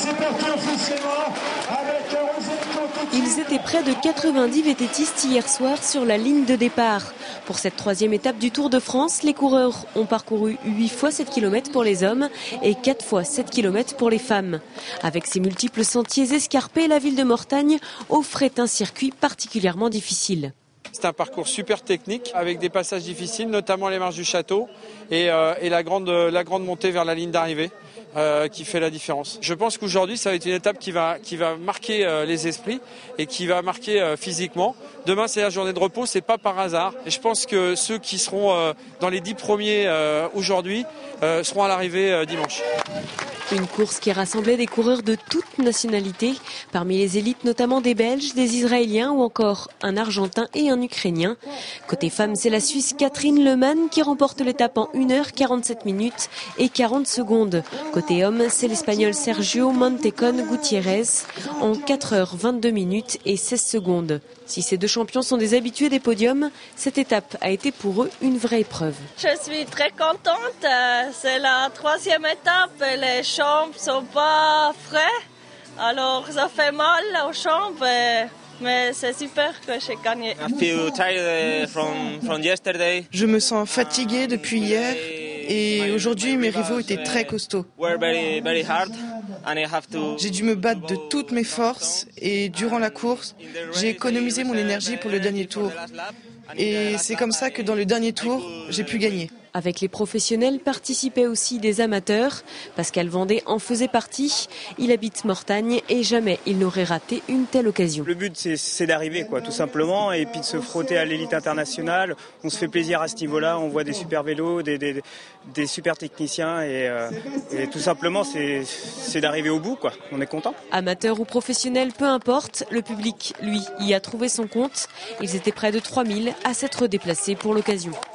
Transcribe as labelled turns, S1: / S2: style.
S1: c'est parti officiellement avec
S2: Ils étaient près de 90 vététistes hier soir sur la ligne de départ. Pour cette troisième étape du Tour de France, les coureurs ont parcouru 8 fois 7 km pour les hommes et 4 fois 7 km pour les femmes. Avec ses multiples sentiers escarpés, la ville de Mortagne offrait un circuit particulièrement difficile.
S3: C'est un parcours super technique avec des passages difficiles, notamment les marches du château et la grande montée vers la ligne d'arrivée qui fait la différence. Je pense qu'aujourd'hui ça va être une étape qui va marquer les esprits et qui va marquer physiquement. Demain c'est la journée de repos, c'est pas par hasard. Et je pense que ceux qui seront dans les 10 premiers aujourd'hui seront à l'arrivée dimanche.
S2: Une course qui rassemblait des coureurs de toutes nationalités, parmi les élites notamment des Belges, des Israéliens ou encore un Argentin et un Ukrainien. Côté femmes, c'est la Suisse Catherine Lehmann qui remporte l'étape en 1h47 minutes et 40 secondes. Côté hommes, c'est l'Espagnol Sergio Montecón Gutiérrez en 4h22 minutes et 16 secondes. Si ces deux champions sont des habitués des podiums, cette étape a été pour eux une vraie épreuve.
S4: Je suis très contente. C'est la troisième étape et les jambes sont pas frais. Alors ça fait mal aux jambes, mais c'est super que j'ai gagné.
S5: Je me sens fatiguée depuis hier et aujourd'hui mes rivaux étaient très costauds. J'ai dû me battre de toutes mes forces et durant la course, j'ai économisé mon énergie pour le dernier tour. Et c'est comme ça que dans le dernier tour, j'ai pu gagner.
S2: Avec les professionnels participaient aussi des amateurs. Pascal Vendée en faisait partie. Il habite Mortagne et jamais il n'aurait raté une telle occasion.
S6: Le but c'est d'arriver tout simplement et puis de se frotter à l'élite internationale. On se fait plaisir à ce niveau-là, on voit des super vélos, des super techniciens et tout simplement c'est d'arriver au bout On est content.
S2: Amateurs ou professionnels, peu importe, le public lui y a trouvé son compte. Ils étaient près de 3000 à s'être déplacés pour l'occasion.